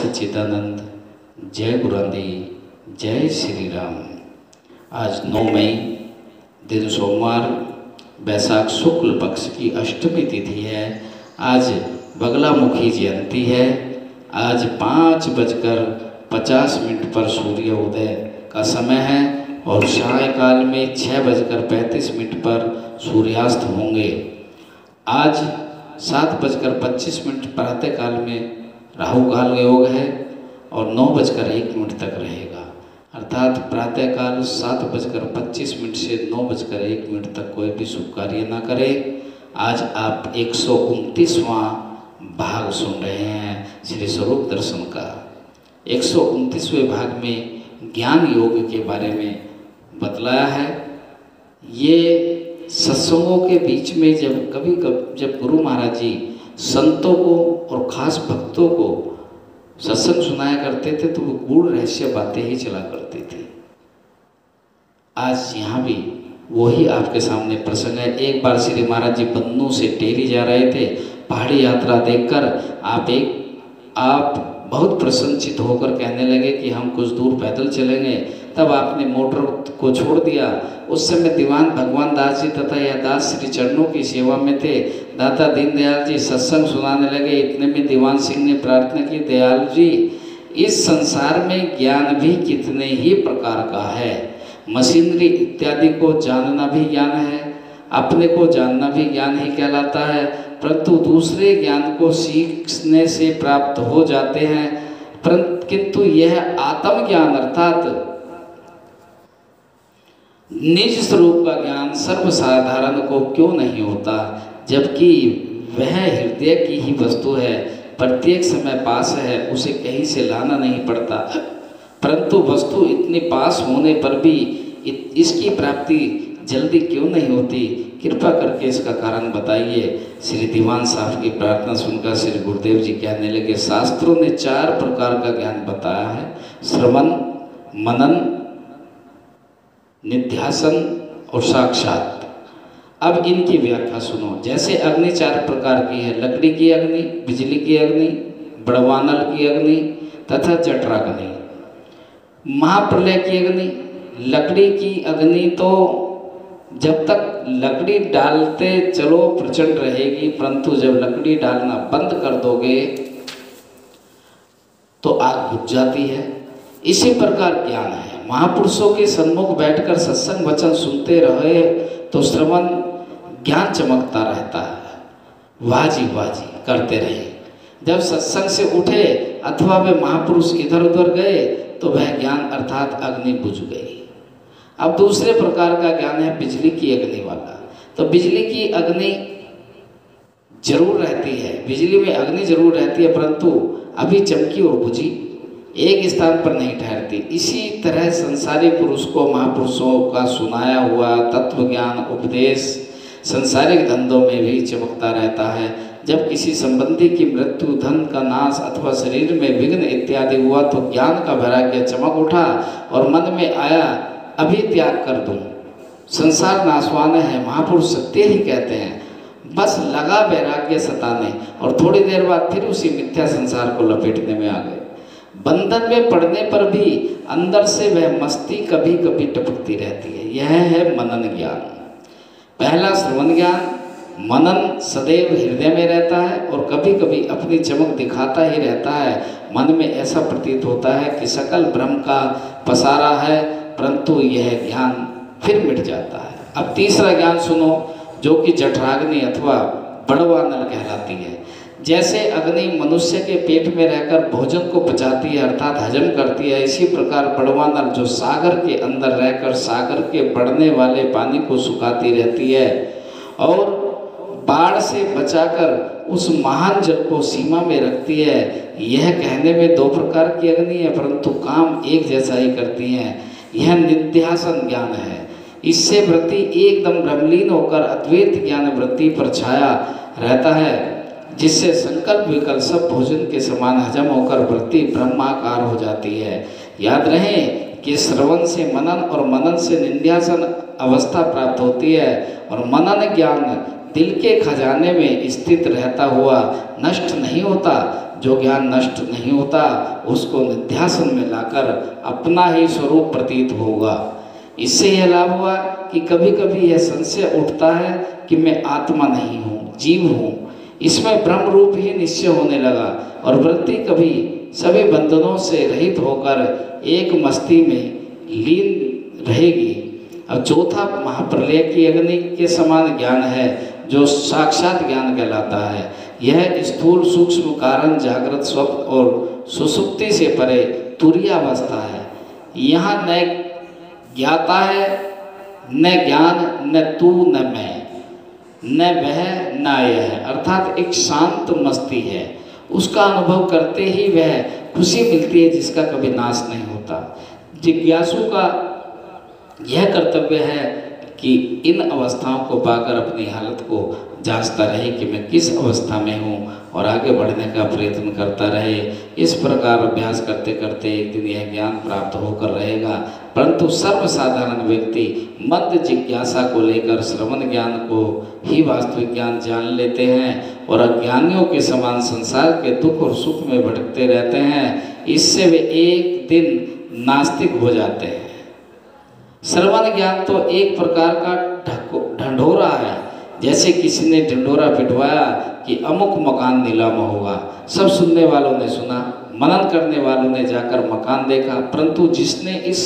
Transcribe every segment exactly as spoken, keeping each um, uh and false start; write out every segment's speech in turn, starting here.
सच्चिदानंद, जय गुरांदी, जय श्री राम। आज नौ मई दिन सोमवार, बैसाख शुक्ल पक्ष की अष्टमी तिथि है। आज बगलामुखी जयंती है। आज पाँच बजकर पचास मिनट पर सूर्योदय का समय है और सायकाल में छः बजकर पैंतीस मिनट पर सूर्यास्त होंगे। आज सात बजकर पच्चीस मिनट प्रातःकाल में राहु काल योग है और नौ बजकर एक मिनट तक रहेगा। अर्थात प्रातःकाल सात बजकर पच्चीस मिनट से नौ बजकर एक मिनट तक कोई भी शुभ कार्य ना करें। आज आप एक सौ उनतीसवां भाग सुन रहे हैं श्री स्वरूप दर्शन का। एक सौ उनतीसवें भाग में ज्ञान योग के बारे में बतलाया है। ये सत्संगों के बीच में जब कभी कभी जब गुरु महाराज जी संतों को और खास भक्तों को सत्संग सुनाया करते थे तो वो गूढ़ रहस्य बातें ही चला करते थे। आज यहाँ भी वही आपके सामने प्रसंग है। एक बार श्री महाराज जी बन्नू से टेहरी जा रहे थे। पहाड़ी यात्रा देखकर आप एक आप बहुत प्रसन्नचित होकर कहने लगे कि हम कुछ दूर पैदल चलेंगे। तब आपने मोटर को छोड़ दिया। उस समय दीवान भगवान दास जी तथा यह दास श्री चरणों की सेवा में थे। दाता दीनदयाल जी सत्संग सुनाने लगे। इतने में दीवान सिंह ने प्रार्थना की, दयाल जी, इस संसार में ज्ञान भी कितने ही प्रकार का है। मशीनरी इत्यादि को जानना भी ज्ञान है, अपने को जानना भी ज्ञान ही कहलाता है, परंतु दूसरे ज्ञान को सीखने से प्राप्त हो जाते हैं। परंतु किंतु यह आत्मज्ञान अर्थात निज स्वरूप का ज्ञान सर्वसाधारण को क्यों नहीं होता, जबकि वह हृदय की ही वस्तु है, प्रत्येक समय पास है, उसे कहीं से लाना नहीं पड़ता। परंतु वस्तु इतनी पास होने पर भी इसकी प्राप्ति जल्दी क्यों नहीं होती, कृपा करके इसका कारण बताइए। श्री दीवान साहब की प्रार्थना सुनकर श्री गुरुदेव जी कहने लगे, शास्त्रों ने चार प्रकार का ज्ञान बताया है, श्रवण, मनन, निध्यासन और साक्षात। अब इनकी व्याख्या सुनो। जैसे अग्नि चार प्रकार की है, लकड़ी की अग्नि, बिजली की अग्नि, बड़वानल की अग्नि तथा जठराग्नि। महाप्रलय की अग्नि, लकड़ी की अग्नि तो जब तक लकड़ी डालते चलो प्रचंड रहेगी, परंतु जब लकड़ी डालना बंद कर दोगे तो आग बुझ जाती है। इसी प्रकार ज्ञान है। महापुरुषों के सन्मुख बैठकर सत्संग वचन सुनते रहे तो श्रवण ज्ञान चमकता रहता है। वाजी वाजी करते रहे। जब सत्संग से उठे अथवा वे महापुरुष इधर उधर गए तो वह ज्ञान अर्थात अग्नि बुझ गई। अब दूसरे प्रकार का ज्ञान है बिजली की अग्नि वाला। तो बिजली की अग्नि जरूर रहती है, बिजली में अग्नि जरूर रहती है, परंतु अभी चमकी और बुझी, एक स्थान पर नहीं ठहरती। इसी तरह संसारी पुरुष को महापुरुषों का सुनाया हुआ तत्व ज्ञान उपदेश संसारिक धंधों में भी चमकता रहता है। जब किसी संबंधी की मृत्यु, धन का नाश अथवा शरीर में विघ्न इत्यादि हुआ तो ज्ञान का वैराग्य चमक उठा और मन में आया, अभी त्याग कर दूं, संसार नाशवान है, महापुरुष सत्य ही कहते हैं। बस लगा वैराग्य सताने और थोड़ी देर बाद फिर उसी मिथ्या संसार को लपेटने में आ गए। बंधन में पड़ने पर भी अंदर से वह मस्ती कभी कभी टपकती रहती है। यह है मनन ज्ञान। पहला श्रवण ज्ञान। मनन सदैव हृदय में रहता है और कभी कभी अपनी चमक दिखाता ही रहता है। मन में ऐसा प्रतीत होता है कि सकल ब्रह्म का पसारा है, परंतु यह ज्ञान फिर मिट जाता है। अब तीसरा ज्ञान सुनो, जो कि जठराग्नि अथवा बड़वानल कहलाती है। जैसे अग्नि मनुष्य के पेट में रहकर भोजन को पचाती है अर्थात हजम करती है, इसी प्रकार बड़वानल जो सागर के अंदर रहकर सागर के बढ़ने वाले पानी को सुखाती रहती है और बाढ़ से बचाकर उस महान जल को सीमा में रखती है। यह कहने में दो प्रकार की अग्नि है, परंतु काम एक जैसा ही करती हैं। यह निध्यासन ज्ञान है। इससे वृत्ति एकदम ब्रह्मलीन होकर अद्वैत ज्ञान वृत्ति पर छाया रहता है, जिससे संकल्प विकल्प सब भोजन के समान हजम होकर वृत्ति ब्रह्माकार हो जाती है। याद रहे कि श्रवण से मनन और मनन से निध्यासन अवस्था प्राप्त होती है और मनन ज्ञान दिल के खजाने में स्थित रहता हुआ नष्ट नहीं होता, जो ज्ञान नष्ट नहीं होता उसको निध्यासन में लाकर अपना ही स्वरूप प्रतीत होगा। इससे यह लाभ हुआ कि कभी कभी यह संशय उठता है कि मैं आत्मा नहीं हूँ, जीव हूँ। इसमें ब्रह्म रूप ही निश्चय होने लगा और वृत्ति कभी सभी बंधनों से रहित होकर एक मस्ती में लीन रहेगी। अब चौथा महाप्रलय की अग्नि के समान ज्ञान है जो साक्षात ज्ञान कहलाता है। यह स्थूल सूक्ष्म कारण जागृत स्वप्न और सुसुप्ति से परे तुरीय अवस्था है। यहाँ न ज्ञाता है, न ज्ञान, न तू, न मैं, न वह, न यह, अर्थात एक शांत मस्ती है। उसका अनुभव करते ही वह खुशी मिलती है जिसका कभी नाश नहीं होता। जिज्ञासु का यह कर्तव्य है कि इन अवस्थाओं को पाकर अपनी हालत को जांचता रहे कि मैं किस अवस्था में हूँ और आगे बढ़ने का प्रयत्न करता रहे। इस प्रकार अभ्यास करते करते एक दिन यह ज्ञान प्राप्त होकर रहेगा। परंतु सर्वसाधारण व्यक्ति मंद जिज्ञासा को लेकर श्रवण ज्ञान को ही वास्तविक ज्ञान जान लेते हैं और अज्ञानियों के समान संसार के दुख और सुख में भटकते रहते हैं। इससे वे एक दिन नास्तिक हो जाते हैं। श्रवण ज्ञान तो एक प्रकार का ढंढोरा है। जैसे किसी ने ढंढोरा पिटवाया कि अमुक मकान नीलाम होगा। सब सुनने वालों ने सुना, मनन करने वालों ने जाकर मकान देखा, परंतु जिसने इस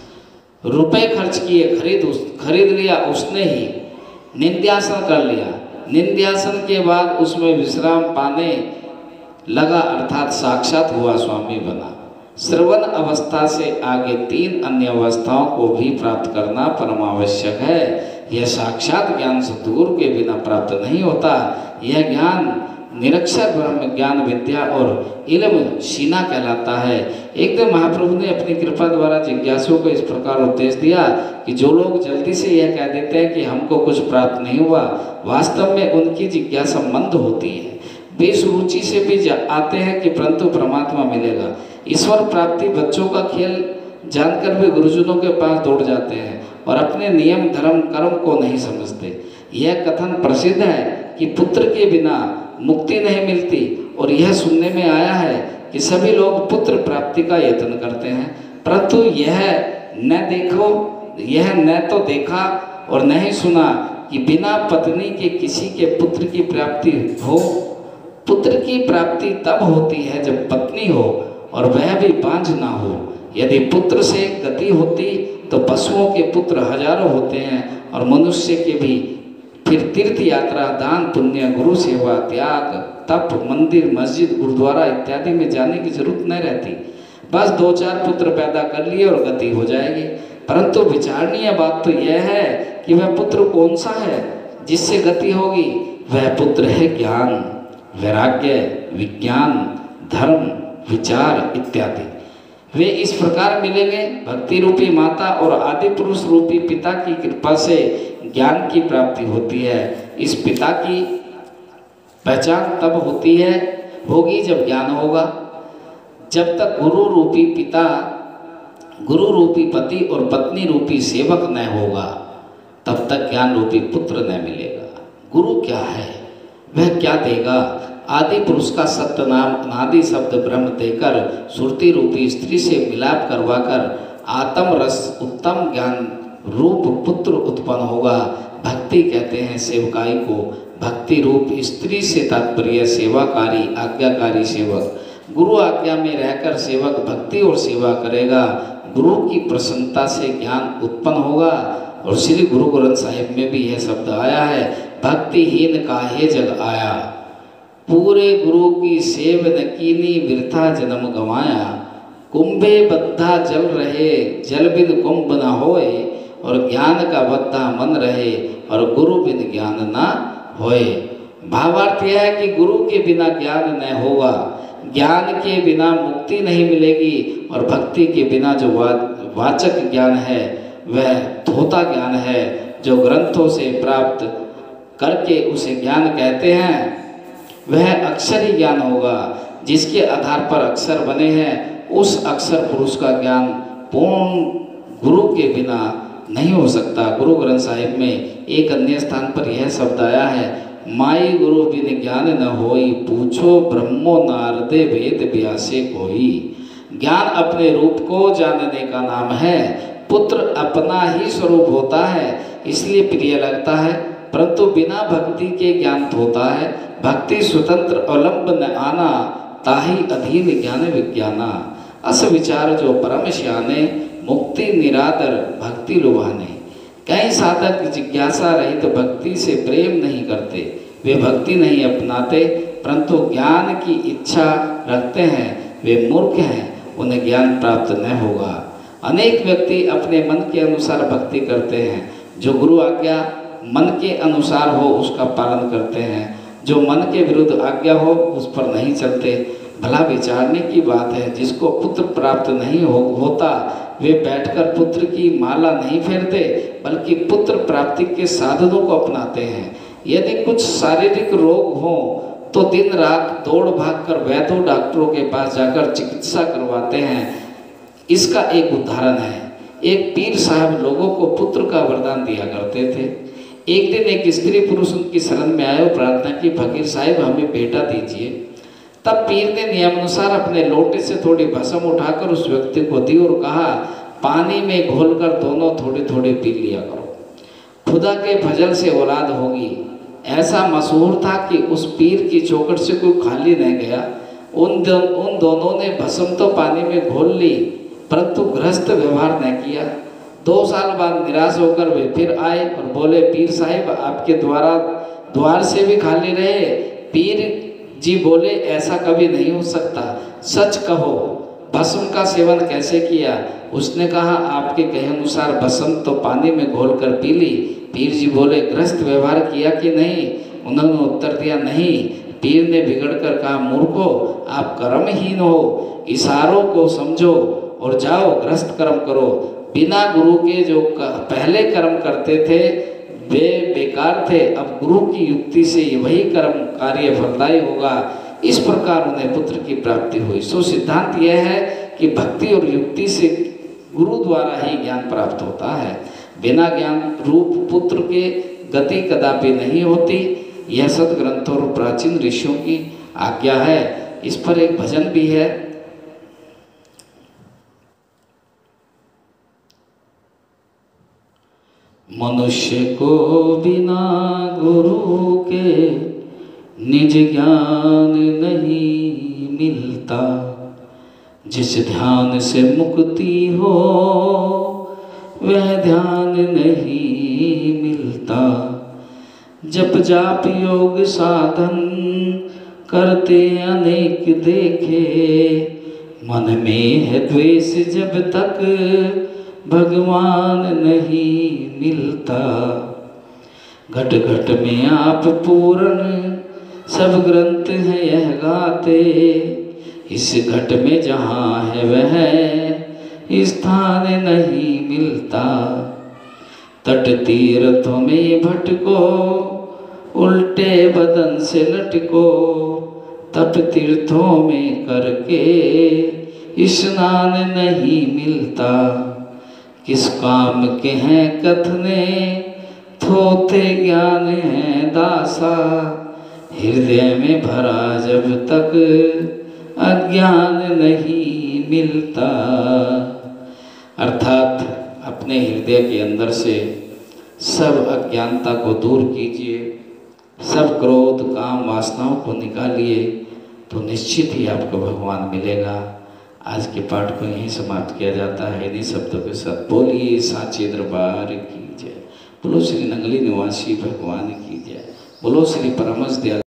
रुपए खर्च किए खरीद उस खरीद लिया उसने ही निंद्यासन कर लिया। निंद्यासन के बाद उसमें विश्राम पाने लगा, अर्थात साक्षात हुआ स्वामी बना। श्रवण अवस्था से आगे तीन अन्य अवस्थाओं को भी प्राप्त करना परम आवश्यक है। यह साक्षात ज्ञान सद्गुरु के बिना प्राप्त नहीं होता। यह ज्ञान निरक्षर ब्रह्म ज्ञान विद्या और इल्म शीना कहलाता है। एक दिन महाप्रभु ने अपनी कृपा द्वारा जिज्ञासुओं को इस प्रकार उपदेश दिया कि जो लोग जल्दी से यह कह देते हैं कि हमको कुछ प्राप्त नहीं हुआ, वास्तव में उनकी जिज्ञासा मंद होती है। वे इस रुचि से भी आते हैं कि परंतु परमात्मा मिलेगा। ईश्वर प्राप्ति बच्चों का खेल जानकर भी गुरुजनों के पास दौड़ जाते हैं और अपने नियम धर्म कर्म को नहीं समझते। यह कथन प्रसिद्ध है कि पुत्र के बिना मुक्ति नहीं मिलती और यह सुनने में आया है कि सभी लोग पुत्र प्राप्ति का यत्न करते हैं, परंतु यह न देखो यह न तो देखा और न ही सुना कि बिना पत्नी के किसी के पुत्र की प्राप्ति हो। पुत्र की प्राप्ति तब होती है जब पत्नी हो और वह भी बांझ ना हो। यदि पुत्र से गति होती तो पशुओं के पुत्र हजारों होते हैं और मनुष्य के भी। फिर तीर्थ यात्रा, दान पुण्य, गुरु सेवा, त्याग, तप, मंदिर, मस्जिद, गुरुद्वारा इत्यादि में जाने की जरूरत नहीं रहती। बस दो चार पुत्र पैदा कर लिए और गति हो जाएगी। परंतु विचारणीय बात तो यह है कि वह पुत्र कौन सा है जिससे गति होगी। वह पुत्र है ज्ञान, वैराग्य, विज्ञान, धर्म, विचार इत्यादि। वे इस प्रकार मिलेंगे। भक्ति रूपी माता और आदि पुरुष रूपी पिता की कृपा से ज्ञान की प्राप्ति होती है। इस पिता की पहचान तब होती है होगी जब ज्ञान होगा। जब तक गुरु रूपी पिता, गुरु रूपी पति और पत्नी रूपी सेवक न होगा तब तक ज्ञान रूपी पुत्र न मिलेगा। गुरु क्या है, वह क्या देगा? आदि पुरुष का सत्य नाम अनादि शब्द ब्रह्म देकर सुरती रूपी स्त्री से मिलाप करवाकर आत्म रस उत्तम ज्ञान रूप पुत्र उत्पन्न होगा। भक्ति कहते हैं सेवकाई को। भक्ति रूप स्त्री से तात्पर्य सेवाकारी, आज्ञाकारी सेवक। गुरु आज्ञा में रहकर सेवक भक्ति और सेवा करेगा। गुरु की प्रसन्नता से ज्ञान उत्पन्न होगा। और श्री गुरु ग्रंथ साहिब में भी यह शब्द आया है, भक्तिहीन काहे जग आया, पूरे गुरु की सेव न कीनी वृथा जन्म गंवाया। कुंभे बद्धा जल रहे जल बिन कुंभ न होए, और ज्ञान का बद्धा मन रहे और गुरु बिन ज्ञान न होए। भावार्थ यह है कि गुरु के बिना ज्ञान न होगा, ज्ञान के बिना मुक्ति नहीं मिलेगी और भक्ति के बिना जो वा, वाचक ज्ञान है वह धोता ज्ञान है, जो ग्रंथों से प्राप्त करके उसे ज्ञान कहते हैं। वह अक्षर ही ज्ञान होगा। जिसके आधार पर अक्षर बने हैं उस अक्षर पुरुष का ज्ञान पूर्ण गुरु के बिना नहीं हो सकता। गुरु ग्रंथ साहिब में एक अन्य स्थान पर यह शब्द आया है, माई गुरु बिन ज्ञान न होई, पूछो ब्रह्मो नारदे वेद व्यासे कोई। ज्ञान अपने रूप को जानने का नाम है, पुत्र अपना ही स्वरूप होता है इसलिए प्रिय लगता है, परंतु बिना भक्ति के ज्ञान होता है। भक्ति स्वतंत्र अवलंब न आना, ताही अधीन ज्ञान विज्ञाना। अस विचार जो परम श्याने, मुक्ति निरादर भक्ति लुभाने। कई साधक जिज्ञासा रहित तो भक्ति से प्रेम नहीं करते, वे भक्ति नहीं अपनाते, परंतु ज्ञान की इच्छा रखते हैं, वे मूर्ख हैं, उन्हें ज्ञान प्राप्त न होगा। अनेक व्यक्ति अपने मन के अनुसार भक्ति करते हैं, जो गुरु आज्ञा मन के अनुसार हो उसका पालन करते हैं, जो मन के विरुद्ध आज्ञा हो उस पर नहीं चलते। भला विचारने की बात है, जिसको पुत्र प्राप्त नहीं हो होता वे बैठकर पुत्र की माला नहीं फेरते, बल्कि पुत्र प्राप्ति के साधनों को अपनाते हैं। यदि कुछ शारीरिक रोग हो तो दिन रात दौड़ भाग कर वैद्यों डॉक्टरों के पास जाकर चिकित्सा करवाते हैं। इसका एक उदाहरण है। एक पीर साहब लोगों को पुत्र का वरदान दिया करते थे। एक दिन एक स्त्री पुरुष उनकी शरण में आए और प्रार्थना की, फकीर साहब हमें बेटा दीजिए। तब पीर ने नियमानुसार अपने लोटे से थोड़ी भस्म उठाकर उस व्यक्ति को दी और कहा, पानी में घोलकर दोनों थोड़ी थोड़ी पी लिया करो, खुदा के फजल से औलाद होगी। ऐसा मशहूर था कि उस पीर की चौखट से कोई खाली नहीं गया। उन दो, उन दोनों ने भस्म तो पानी में घोल ली, परंतु गृहस्थ व्यवहार न किया। दो साल बाद निराश होकर वे फिर आए और बोले, पीर साहिब आपके द्वारा द्वार से भी खाली रहे। पीर जी बोले, ऐसा कभी नहीं हो सकता, सच कहो भस्म का सेवन कैसे किया। उसने कहा, आपके कहे अनुसार भस्म तो पानी में घोलकर पी ली। पीर जी बोले, गृहस्थ व्यवहार किया कि नहीं। उन्होंने उत्तर दिया, नहीं। पीर ने बिगड़कर कहा, मूर्खो आप कर्महीन हो, इशारों को समझो और जाओ गृहस्थ कर्म करो। बिना गुरु के जो पहले कर्म करते थे वे बेकार थे, अब गुरु की युक्ति से वही कर्म कार्य फलदायी होगा। इस प्रकार उन्हें पुत्र की प्राप्ति हुई। सो सिद्धांत यह है कि भक्ति और युक्ति से गुरु द्वारा ही ज्ञान प्राप्त होता है। बिना ज्ञान रूप पुत्र के गति कदापि नहीं होती। यह सदग्रंथों और प्राचीन ऋषियों की आज्ञा है। इस पर एक भजन भी है। मनुष्य को बिना गुरु के निज ज्ञान नहीं मिलता, जिस ध्यान से मुक्ति हो वह ध्यान नहीं मिलता। जप जाप योग साधन करते अनेक देखे, मन में है द्वेष जब तक भगवान नहीं मिलता। घट घट में आप पूर्ण सब ग्रंथ हैं यह गाते, इस घट में जहाँ है वह स्थान नहीं मिलता। तट तीर्थों में भटको उल्टे बदन से लटको, तप तीर्थों में करके स्नान नहीं मिलता। किस काम के हैं कथने थोथे ज्ञान है दासा, हृदय में भरा जब तक अज्ञान नहीं मिलता। अर्थात अपने हृदय के अंदर से सब अज्ञानता को दूर कीजिए, सब क्रोध काम वासनाओं को निकालिए, तो निश्चित ही आपको भगवान मिलेगा। आज के पाठ को यहीं समाप्त किया जाता है। इन्हीं शब्दों के साथ बोलिए साचे दरबार की जय। बोलो श्री नंगली निवासी भगवान की जय। बोलो श्री परमहंस दयाल